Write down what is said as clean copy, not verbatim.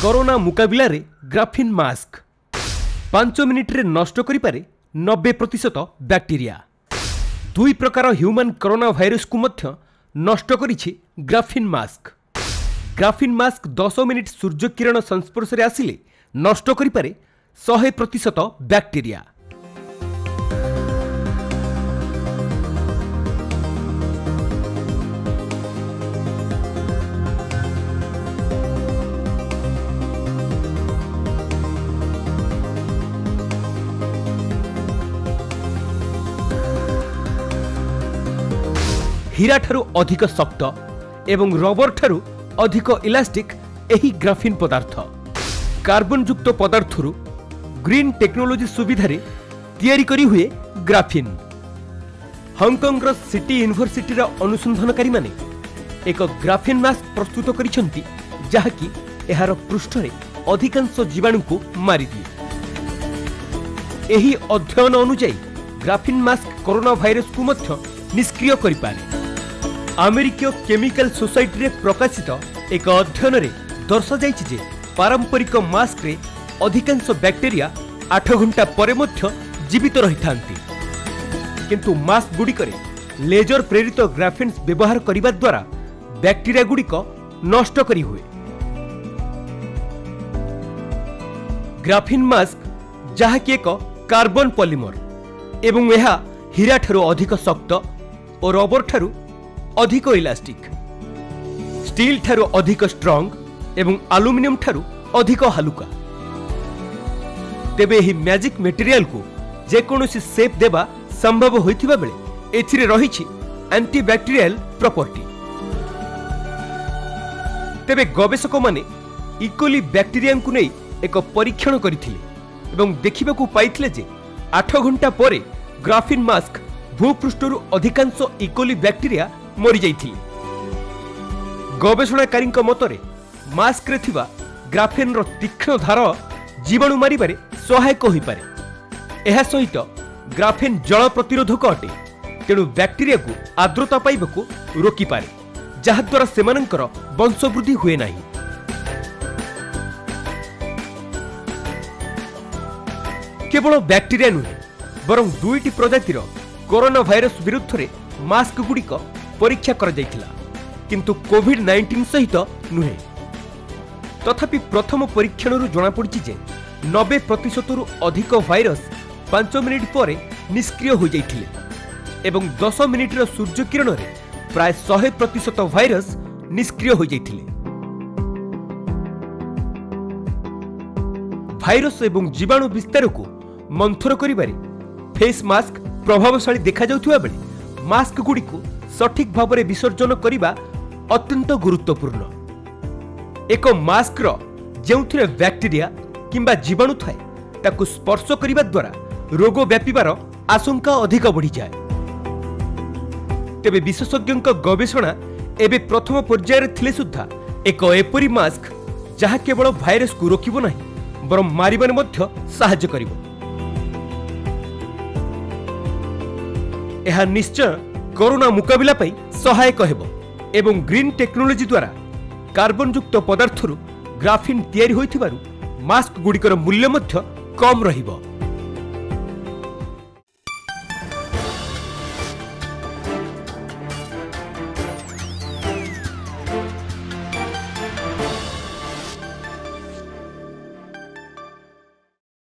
Corona मुकाबिला रे graphene mask 5 minute रे नष्ट करि पारे 90% बैक्टीरिया। 2 प्रकार ह्यूमन कोरोना भाइरस को मध्य नष्ट करिछि graphene mask. Graphene mask 10 minute सूर्य किरण संस्पर्श रे आसिले नष्ट करि पारे 100% बैक्टीरिया। हीरा ठारू अधिक शक्त एवं रबर ठारू अधिक इलास्टिक एही ग्राफिन पदार्थ। कार्बन युक्त पदार्थरु ग्रीन टेक्नोलोजी सुविधा रे तैयारी करी हुए ग्राफिन। हांगकांग रो सिटी यूनिवर्सिटी रो अनुसंधानकारी माने एक ग्राफिन मास्क प्रस्तुत करिसंती जहाकी एहार पृष्ठ रे अधिकांश जीवाणु को मारी दिए। एही अध्ययन अनुसार ग्राफिन मास्क कोरोना भाइरस को मध्य निष्क्रिय करि पारे। अमेरिकीय केमिकल सोसाइटी रे प्रकाशित एक अध्ययन रे दर्शा जाइछि जे पारंपरिक मास्क रे अधिकांश बैक्टीरिया 8 घंटा परे मध्य जीवित रहिथांती, किंतु मास्क गुडी करे लेजर प्रेरित ग्राफिन्स व्यवहार करिबा द्वारा बैक्टीरिया गुडीक नष्ट करी हुए। ग्राफिन मास्क जहाकी एक कार्बन पॉलीमर एवं यह हीरा ठारू अधिक शक्त और रबर ठारू अधिक इलास्टिक, स्टील ठारू अधिक स्ट्रॉन्ग एवं एल्युमिनियम ठारू अधिक हालुका। तेबे ही मैजिक मटेरियल को जेकोसी शेप देबा संभव होइथिबा बेले एथिरे रहिछि एंटीबैक्टीरियल प्रॉपर्टी। तेबे गवेषक माने इकोली बैक्टीरिया को नै एक परीक्षण करिथिले एवं देखिबाकू पाइथिले जे 8 घंटा परे ग्राफिन मास्क भूपृष्ठरु अधिकांश इकोली बैक्टीरिया मरी जाइथिले। गवेषणाकारी मतरे मास्क रे थिबा ग्राफिन रो तीक्ष्ण धार जीवाणु मारिबारे सहायक होई पारे। एहा सहित ग्राफिन जल प्रतिरोधक अटे, तेणु बैक्टीरिया को आर्द्रता पाइबाकू रोकी पारे, जहा द्वारा सेमानंकर वंशवृद्धि हुए नाही। केवल बैक्टीरिया नुहे बरं 2टी प्रजातिर कोरोना भाइरस विरुद्ध रे मास्क गुड़िक परीक्षा कर जाइथिला, किंतु कोविड-19 सहित नुहे। तथापि प्रथम परीक्षण रु जना पड़छि जे 90% रु अधिक भाइरस 5 मिनिट परे निष्क्रिय हो जाइथिले एवं 10 मिनिट रो सूर्य किरण रे प्राय 100% भाइरस निष्क्रिय हो जाइथिले। भाइरस एवं जीवाणु विस्तार को मंथर करिबारे फेस मास्क प्रभावशाली देखा जाउथुवा बेले मास्क गुडी को सठिक भाव में विसर्जन करने अत्यंत गुरुत्वपूर्ण। एक मास्क जो बैक्टीरिया किंबा जीवाणु थाए ताकू स्पर्श करने द्वारा रोग व्यापार आशंका अधिक बढ़ी जाए। तेबे विशेषज्ञ गवेषणा एबे प्रथम पर्यायर थिले सुद्धा एक एपरी मास्क जहा केवल भाइरस को रोकिबो नाही बरं मारिबाने मध्य सहायता करिवो। एहा निश्चय कोरोना मुकाबिला पई सहायक हेबो एवं ग्रीन टेक्नोलोजी द्वारा कार्बन युक्त पदार्थरु ग्राफिन तैयारी होइथिबारु मास्क गुड़िकर मूल्य मध्य कम रहिबो।